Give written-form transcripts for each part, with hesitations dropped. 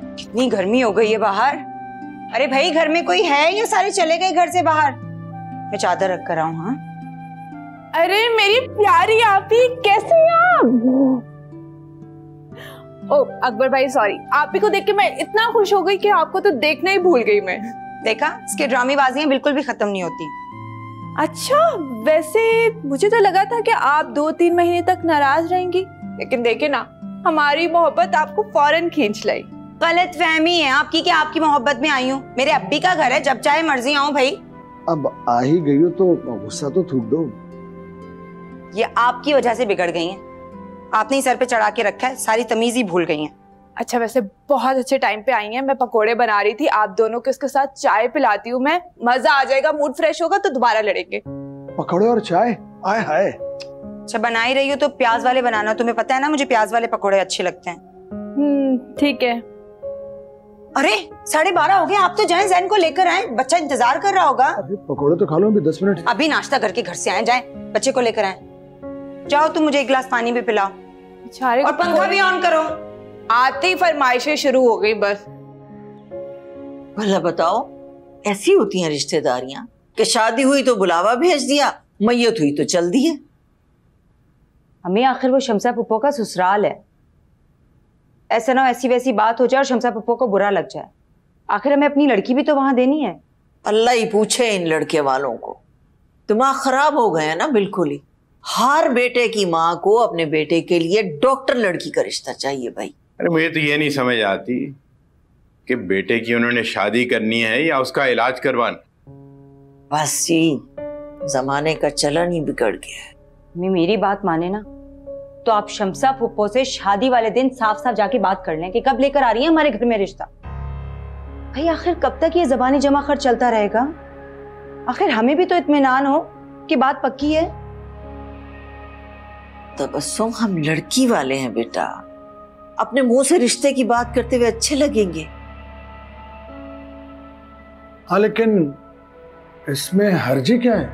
कितनी गर्मी हो गई है बाहर। अरे भाई घर में कोई है या सारे चले गए घर से बाहर? मैं चादर रख कर आऊं। हाँ अरे मेरी प्यारी आपी, कैसे हैं आप? ओ अकबर भाई सॉरी, आप ही को देख के मैं इतना खुश हो गई कि आपको तो देखना ही भूल गई मैं। देखा, इसके ड्रामेबाजियां बिल्कुल भी खत्म नहीं होती। अच्छा वैसे मुझे तो लगा था कि आप 2-3 महीने तक नाराज रहेंगी, लेकिन देखे ना हमारी मोहब्बत आपको फौरन खींच लाई। गलत फहमी है आपकी कि आपकी मोहब्बत में आई हूँ। मेरे अब्बी का घर है, जब चाहे मर्जी आऊं भाई। अब आ ही गई हो तो गुस्सा तो थूक दो। ये आपकी वजह से बिगड़ गई हैं। आपने ही सर पे चढ़ा के रखा है, सारी तमीज ही भूल गई हैं। अच्छा वैसे बहुत अच्छे टाइम पे आई हैं। मैं पकोड़े बना रही थी, आप दोनों को इसके साथ चाय पिलाती हूँ मैं, मजा आ जाएगा, मूड फ्रेश होगा तो दोबारा लड़ेंगे। पकौड़े और चाय? आए हाय। अच्छा बना ही रही हो तो प्याज वाले बनाना, तुम्हें पता है ना मुझे प्याज वाले पकोड़े अच्छे लगते हैं। ठीक है। अरे 12:30 हो गए, आप तो जाएं, जैन को लेकर आए, बच्चा इंतजार कर रहा होगा। अभी पकौड़े तो खा लो, अभी 10 मिनट। अभी नाश्ता करके घर से आए, जाएं बच्चे को लेकर आए। जाओ तुम मुझे एक गिलास पानी भी पिलाओ और पंखा भी ऑन करो। आते ही फरमाइशें शुरू हो गई बस। भला बताओ, ऐसी होती हैं रिश्तेदारियां कि शादी हुई तो बुलावा भेज दिया, मैयत हुई तो चल दिए। हमें आखिर वो शमसा पुप्पो का ससुराल है, ऐसा ना ऐसी वैसी बात हो जाए और शमसा पुप्पो को बुरा लग जाए। आखिर हमें अपनी लड़की भी तो वहां देनी है। अल्लाह ही पूछे इन लड़के वालों को, दिमाग खराब हो गया ना बिल्कुल ही। हर बेटे की माँ को अपने बेटे के लिए डॉक्टर लड़की का रिश्ता चाहिए भाई। अरे मुझे तो ये नहीं समझ आती कि बेटे की उन्होंने शादी करनी है या उसका इलाज करवाना। बस जी जमाने का चलन ही बिगड़ गया है। मेरी बात माने ना तो आप शमसा पुप्पो से शादी वाले दिन साफ साफ जाके बात कर लें कि कब लेकर आ रही है हमारे घर में रिश्ता। भाई आखिर कब तक ये जबानी जमा खर्च चलता रहेगा? आखिर हमें भी तो इत्मीनान हो कि बात पक्की है। तबस्सुम, हम लड़की वाले हैं बेटा, अपने मुंह से रिश्ते की बात करते हुए अच्छे लगेंगे। हाँ लेकिन इसमें हर्जी क्या है?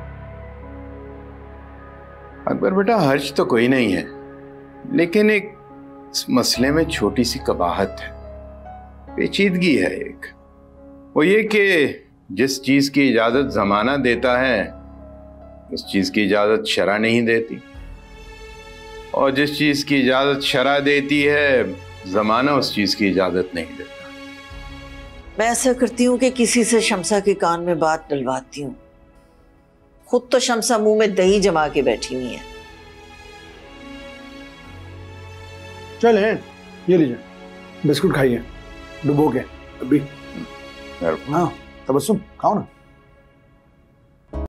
अकबर बेटा हर्ज तो कोई नहीं है, लेकिन एक इस मसले में छोटी सी कबाहत है, पेचीदगी है एक। वो ये कि जिस चीज की इजाजत जमाना देता है उस चीज की इजाजत शरा नहीं देती, और जिस चीज की इजाजत शरा देती है जमाना उस चीज की इजाजत नहीं देता। मैं ऐसा करती हूँ कि किसी से शमसा के कान में बात डलवाती हूँ, खुद तो शमसा मुंह में दही जमा के बैठी हुई है। चले ये लीजिए, बिस्कुट खाइए डुबो के। अभी हाँ तबस्सुम खाओ ना।